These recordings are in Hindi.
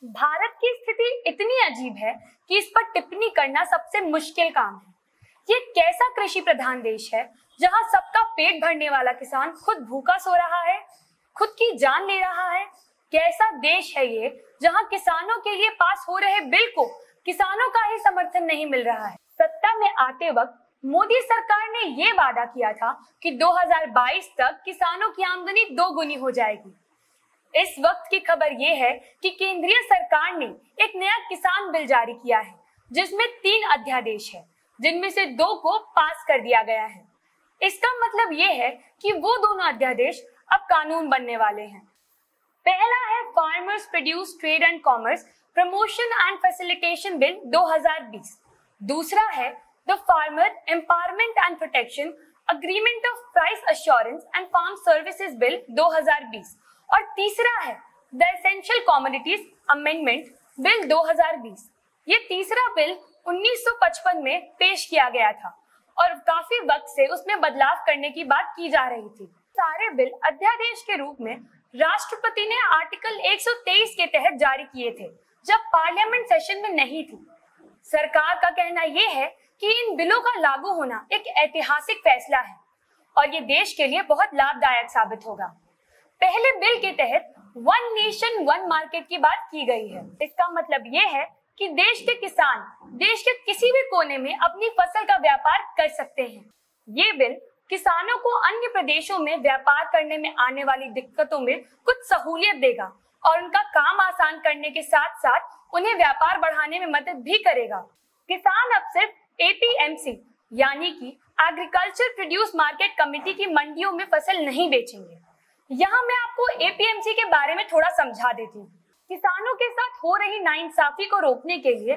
भारत की स्थिति इतनी अजीब है कि इस पर टिप्पणी करना सबसे मुश्किल काम है। ये कैसा कृषि प्रधान देश है जहां सबका पेट भरने वाला किसान खुद भूखा सो रहा है, खुद की जान ले रहा है। कैसा देश है ये जहां किसानों के लिए पास हो रहे बिल को किसानों का ही समर्थन नहीं मिल रहा है। सत्ता में आते वक्त मोदी सरकार ने ये वादा किया था कि 2022 तक किसानों की आमदनी दोगुनी हो जाएगी। इस वक्त की खबर ये है कि केंद्रीय सरकार ने एक नया किसान बिल जारी किया है जिसमें 3 अध्यादेश है, जिनमें से 2 को पास कर दिया गया है। इसका मतलब ये है कि वो दोनों अध्यादेश अब कानून बनने वाले हैं। पहला है farmers produce trade and commerce promotion and facilitation bill 2020। दूसरा है the farmer empowerment and protection agreement of price assurance and farm services bill 2020 और तीसरा है the essential commodities amendment bill 2020। ये तीसरा बिल 1955 में पेश किया गया था और काफी वक्त से उसमें बदलाव करने की बात की जा रही थी। सारे बिल अध्यादेश के रूप में राष्ट्रपति ने आर्टिकल 123 के तहत जारी किए थे जब पार्लियामेंट सेशन में नहीं थी। सरकार का कहना यह है कि इन बिलों का लागू होना एक ऐतिहासिक फैसला है और ये देश के लिए बहुत लाभदायक साबित होगा। पहले बिल के तहत वन नेशन वन मार्केट की बात की गई है। इसका मतलब ये है कि देश के किसान देश के किसी भी कोने में अपनी फसल का व्यापार कर सकते हैं। ये बिल किसानों को अन्य प्रदेशों में व्यापार करने में आने वाली दिक्कतों में कुछ सहूलियत देगा और उनका काम आसान करने के साथ साथ उन्हें व्यापार बढ़ाने में मदद भी करेगा। किसान अब सिर्फ एपीएमसी यानी कि एग्रीकल्चर प्रोड्यूस मार्केट कमेटी की मंडियों में फसल नहीं बेचेंगे। यहाँ मैं आपको एपीएमसी के बारे में थोड़ा समझा देती हूँ। किसानों के साथ हो रही नाइंसाफी को रोकने के लिए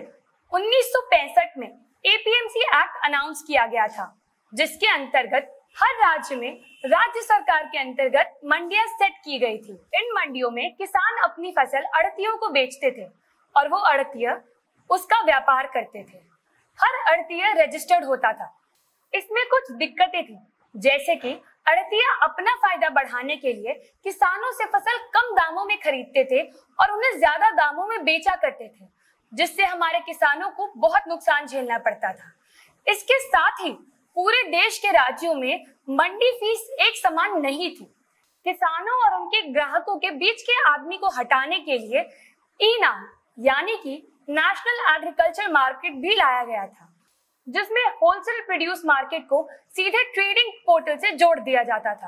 1965 में एपीएमसी एक्ट अनाउंस किया गया था, जिसके अंतर्गत हर राज्य में राज्य सरकार के अंतर्गत मंडियां सेट की गई थी। इन मंडियों में किसान अपनी फसल अड़तियों को बेचते थे और वो अड़तिया उसका व्यापार करते थे। हर अड़तिया रजिस्टर्ड होता था। इसमें कुछ दिक्कतें थी, जैसे कि अड़तिया अपना फायदा बढ़ाने के लिए किसानों से फसल कम दामों में खरीदते थे और उन्हें ज्यादा दामों में बेचा करते थे, जिससे हमारे किसानों को बहुत नुकसान झेलना पड़ता था। इसके साथ ही पूरे देश के राज्यों में मंडी फीस एक समान नहीं थी। किसानों और उनके ग्राहकों के बीच के आदमी को हटाने के लिए ई-नाम यानी कि नेशनल एग्रीकल्चर मार्केट भी लाया गया था, जिसमें होलसेल प्रोड्यूस मार्केट को सीधे ट्रेडिंग पोर्टल से जोड़ दिया जाता था।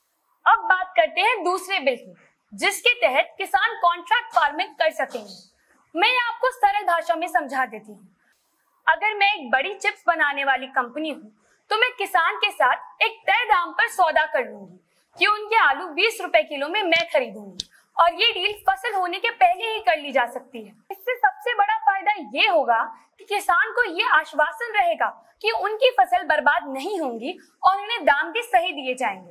अब बात करते हैं दूसरे बिल की, जिसके तहत किसान कॉन्ट्रैक्ट फार्मिंग कर सकेंगे। मैं आपको सरल भाषा में समझा देती हूँ। अगर मैं एक बड़ी चिप्स बनाने वाली कंपनी हूँ तो मैं किसान के साथ एक तय दाम पर सौदा कर लूंगी कि उनके आलू 20 रुपए किलो में मैं खरीदूंगी और ये डील फसल होने के पहले ही कर ली जा सकती है। इससे सबसे बड़ा फायदा ये होगा कि किसान को ये आश्वासन रहेगा कि उनकी फसल बर्बाद नहीं होंगी और उन्हें दाम भी सही दिए जाएंगे।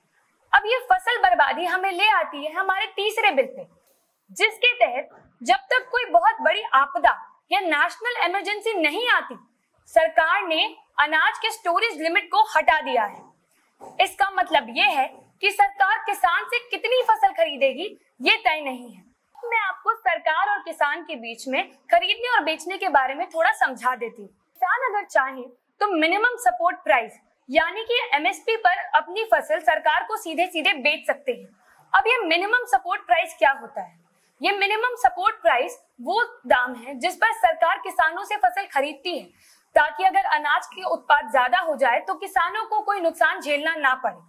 अब ये फसल बर्बादी हमें ले आती है हमारे तीसरे बिल पे, जिसके तहत जब तक कोई बहुत बड़ी आपदा या नेशनल इमरजेंसी नहीं आती, सरकार ने अनाज के स्टोरेज लिमिट को हटा दिया है। इसका मतलब ये है कि सरकार किसान से कितनी फसल खरीदेगी ये तय नहीं है। मैं आपको सरकार और किसान के बीच में खरीदने और बेचने के बारे में थोड़ा समझा देती हूँ। किसान अगर चाहे तो मिनिमम सपोर्ट प्राइस यानी कि एमएसपी पर अपनी फसल सरकार को सीधे सीधे बेच सकते हैं। अब ये मिनिमम सपोर्ट प्राइस क्या होता है? ये मिनिमम सपोर्ट प्राइस वो दाम है जिस पर सरकार किसानों से फसल खरीदती है, ताकि अगर अनाज के उत्पाद ज्यादा हो जाए तो किसानों को कोई नुकसान झेलना ना पड़े।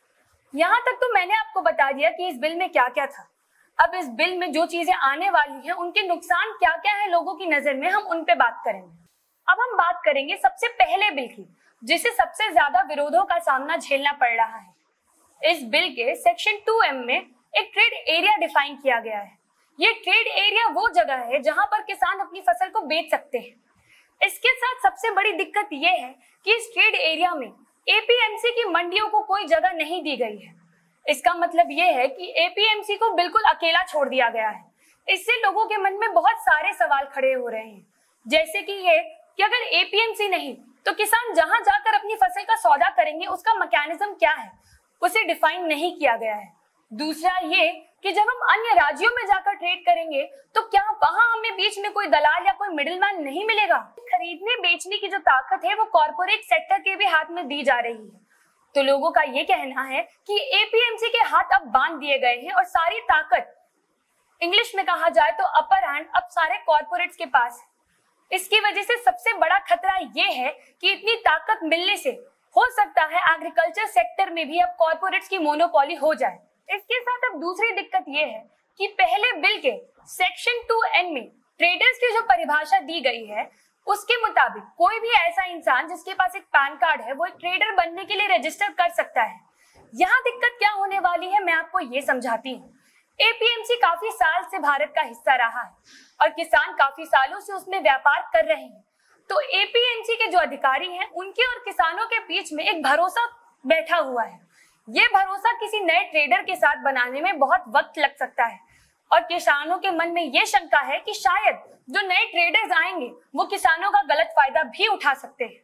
यहाँ तक तो मैंने आपको बता दिया कि इस बिल में क्या क्या था। अब इस बिल में जो चीजें आने वाली हैं, उनके नुकसान क्या क्या है लोगों की नजर में, हम उन पे बात करेंगे। अब हम बात करेंगे सबसे पहले बिल की, जिसे सबसे ज्यादा विरोधों का सामना झेलना पड़ रहा है। इस बिल के सेक्शन 2M में एक ट्रेड एरिया डिफाइन किया गया है। ये ट्रेड एरिया वो जगह है जहां पर किसान अपनी फसल को बेच सकते हैं। इसके साथ सबसे बड़ी दिक्कत ये है कि इस ट्रेड एरिया में एपीएमसी की मंडियों को कोई जगह नहीं दी गई है। इसका मतलब ये है कि एपीएमसी को बिल्कुल अकेला छोड़ दिया गया है। इससे लोगों के मन में बहुत सारे सवाल खड़े हो रहे हैं, जैसे कि ये कि अगर एपीएमसी नहीं तो किसान जहां जाकर अपनी फसल का सौदा करेंगे उसका मैकेनिज्म क्या है, उसे डिफाइन नहीं किया गया है। दूसरा ये कि जब हम अन्य राज्यों में जाकर ट्रेड करेंगे तो क्या वहां हमें बीच में कोई दलाल या कोई मिडिलमैन नहीं मिलेगा? खरीदने बेचने की जो ताकत है वो कॉर्पोरेट सेक्टर के भी हाथ में दी जा रही है। तो लोगों का ये कहना है कि एपीएमसी के हाथ अब बांध दिए गए हैं और सारी ताकत, इंग्लिश में कहा जाए तो अपर हैंड, अब सारे कॉर्पोरेट्स के पास है। इसकी वजह से सबसे बड़ा खतरा ये है कि इतनी ताकत मिलने से हो सकता है एग्रीकल्चर सेक्टर में भी अब कॉर्पोरेट्स की मोनोपोली हो जाए। इसके साथ अब दूसरी दिक्कत ये है कि पहले बिल के सेक्शन 2N में ट्रेडर्स की जो परिभाषा दी गई है उसके मुताबिक कोई भी ऐसा इंसान जिसके पास एक पैन कार्ड है वो एक ट्रेडर बनने के लिए रजिस्टर कर सकता है। यहाँ दिक्कत क्या होने वाली है मैं आपको ये समझाती हूँ। एपीएमसी काफी साल से भारत का हिस्सा रहा है और किसान काफी सालों से उसमें व्यापार कर रहे हैं। तो एपीएमसी के जो अधिकारी हैं उनके और किसानों के बीच में एक भरोसा बैठा हुआ है। ये भरोसा किसी नए ट्रेडर के साथ बनाने में बहुत वक्त लग सकता है और किसानों के मन में ये शंका है कि शायद जो नए ट्रेडर्स आएंगे वो किसानों का गलत फायदा भी उठा सकते हैं।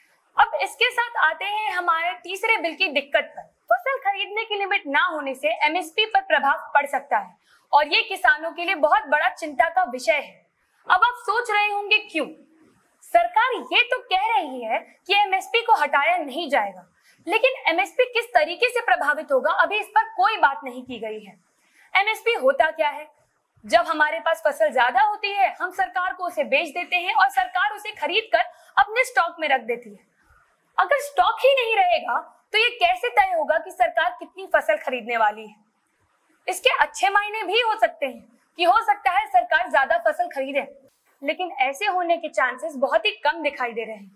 अब इसके साथ आते हैं हमारे तीसरे बिल की दिक्कत पर। फसल खरीदने की लिमिट ना होने से एमएसपी पर प्रभाव पड़ सकता है और ये किसानों के लिए बहुत बड़ा चिंता का विषय है। अब आप सोच रहे होंगे क्यों? सरकार ये तो कह रही है कि एमएसपी को हटाया नहीं जाएगा, लेकिन एमएसपी किस तरीके से प्रभावित होगा अभी इस पर कोई बात नहीं की गई है। एमएसपी होता क्या है? जब हमारे पास फसल ज्यादा होती है हम सरकार को उसे बेच देते हैं और सरकार उसे खरीद कर अपने स्टॉक में रख देती है। अगर स्टॉक ही नहीं रहेगा तो ये कैसे तय होगा कि सरकार कितनी फसल खरीदने वाली है? इसके अच्छे मायने भी हो सकते हैं कि हो सकता है सरकार ज्यादा फसल खरीदे, लेकिन ऐसे होने के चांसेस बहुत ही कम दिखाई दे रहे हैं।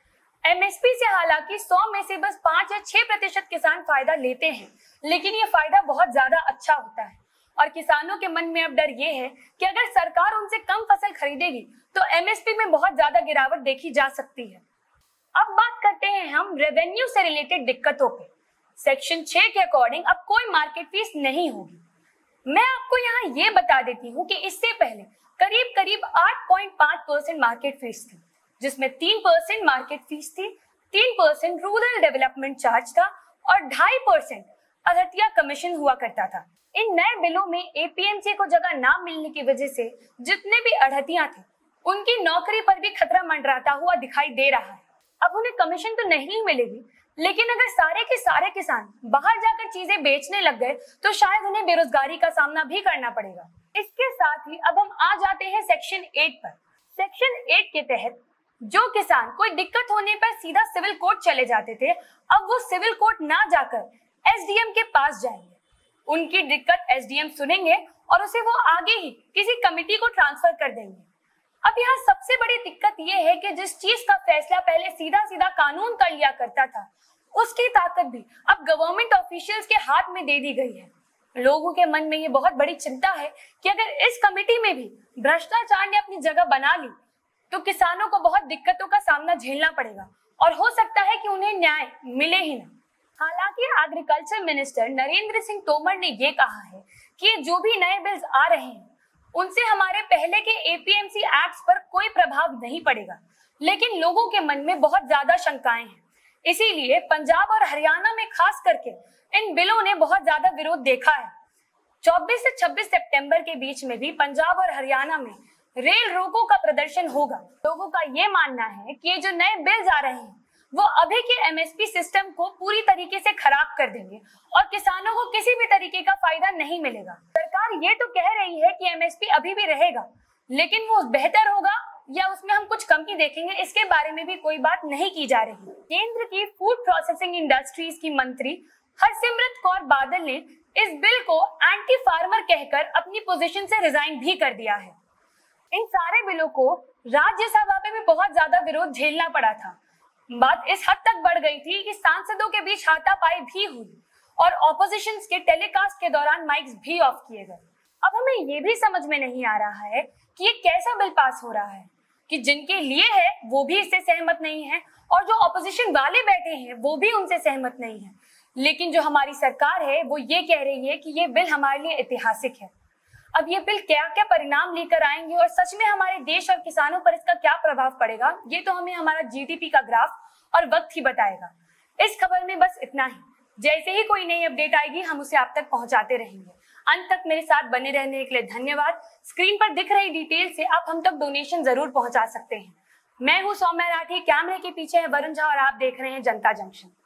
एमएसपी से हालांकि 100 में से बस 5 या 6% किसान फायदा लेते हैं, लेकिन ये फायदा बहुत ज्यादा अच्छा होता है और किसानों के मन में अब डर ये है कि अगर सरकार उनसे कम फसल खरीदेगी तो एमएसपी में बहुत ज्यादा गिरावट देखी जा सकती है। अब बात करते हैं हम रेवेन्यू से रिलेटेड दिक्कतों पे। सेक्शन 6 के अकॉर्डिंग अब कोई मार्केट फीस नहीं होगी। मैं आपको यहाँ ये बता देती हूँ कि इससे पहले करीब करीब 8.5% मार्केट फीस थी, जिसमें 3% मार्केट फीस थी, 3% रूरल डेवलपमेंट चार्ज था और 2.5% अधतिया कमीशन हुआ करता था। इन नए बिलों में एपीएमसी को जगह ना मिलने की वजह से जितने भी अड़हतियां थे उनकी नौकरी पर भी खतरा मंडराता हुआ दिखाई दे रहा है। अब उन्हें कमीशन तो नहीं मिलेगी, लेकिन अगर सारे के सारे किसान बाहर जाकर चीजें बेचने लग गए तो शायद उन्हें बेरोजगारी का सामना भी करना पड़ेगा। इसके साथ ही अब हम आ जाते हैं सेक्शन 8 पर। सेक्शन 8 के तहत जो किसान कोई दिक्कत होने पर सीधा सिविल कोर्ट चले जाते थे, अब वो सिविल कोर्ट ना जाकर एसडीएम के पास जाएंगे। उनकी दिक्कत एसडीएम सुनेंगे और उसे वो आगे ही किसी कमेटी को ट्रांसफर कर देंगे। अब यहाँ सबसे बड़ी दिक्कत ये है कि जिस चीज का फैसला पहले सीधा सीधा कानून कर लिया करता था, उसकी ताकत भी अब गवर्नमेंट ऑफिशियल्स के हाथ में दे दी गई है। लोगों के मन में ये बहुत बड़ी चिंता है कि अगर इस कमेटी में भी भ्रष्टाचार ने अपनी जगह बना ली तो किसानों को बहुत दिक्कतों का सामना झेलना पड़ेगा और हो सकता है कि उन्हें न्याय मिले ही ना। हालांकि एग्रीकल्चर मिनिस्टर नरेंद्र सिंह तोमर ने ये कहा है कि जो भी नए बिल्स आ रहे हैं उनसे हमारे पहले के एपीएमसी एक्ट्स पर कोई प्रभाव नहीं पड़ेगा, लेकिन लोगों के मन में बहुत ज्यादा शंकाएं हैं। इसीलिए पंजाब और हरियाणा में खास करके इन बिलों ने बहुत ज्यादा विरोध देखा है। 24 से 26 सितंबर के बीच में भी पंजाब और हरियाणा में रेल रोको का प्रदर्शन होगा। लोगों का ये मानना है कि ये जो नए बिल्स आ रहे हैं वो अभी के एमएसपी सिस्टम को पूरी तरीके से खराब कर देंगे और किसानों को किसी भी तरीके का फायदा नहीं मिलेगा। सरकार ये तो कह रही है कि एमएसपी अभी भी रहेगा, लेकिन वो बेहतर होगा या उसमें हम कुछ कमी देखेंगे, इसके बारे में भी कोई बात नहीं की जा रही। केंद्र की फूड प्रोसेसिंग इंडस्ट्रीज की मंत्री हरसिमरत कौर बादल ने इस बिल को एंटी फार्मर कहकर अपनी पोजीशन से रिजाइन भी कर दिया है। इन सारे बिलों को राज्यसभा में भी बहुत ज्यादा विरोध झेलना पड़ा था। बात इस हद तक बढ़ गई थी कि सांसदों के बीच हाथापाई भी हुई और ऑपोजिशन के टेलीकास्ट के दौरान माइक्स भी ऑफ किए गए। अब हमें ये भी समझ में नहीं आ रहा है कि ये कैसा बिल पास हो रहा है कि जिनके लिए है वो भी इससे सहमत नहीं है और जो ऑपोजिशन वाले बैठे हैं वो भी उनसे सहमत नहीं है। लेकिन जो हमारी सरकार है वो ये कह रही है कि ये बिल हमारे लिए ऐतिहासिक है। अब ये बिल क्या क्या परिणाम लेकर आएंगे और सच में हमारे देश और किसानों पर इसका क्या प्रभाव पड़ेगा, ये तो हमें हमारा जीडीपी का ग्राफ और वक्त ही बताएगा। इस खबर में बस इतना ही। जैसे ही कोई नई अपडेट आएगी हम उसे आप तक पहुंचाते रहेंगे। अंत तक मेरे साथ बने रहने के लिए धन्यवाद। स्क्रीन पर दिख रही डिटेल से आप हम तक डोनेशन जरूर पहुंचा सकते हैं। मैं हूं सौम्या राठी, कैमरे के पीछे है वरुण झा और आप देख रहे हैं जनता जंक्शन।